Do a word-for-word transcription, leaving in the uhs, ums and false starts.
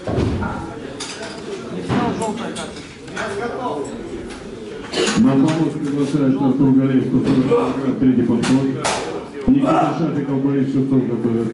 На помощь приглашается Артур Галеев, сто сорок килограмм, третий подход. Никита Шафиков, Борис Шевцов готовят.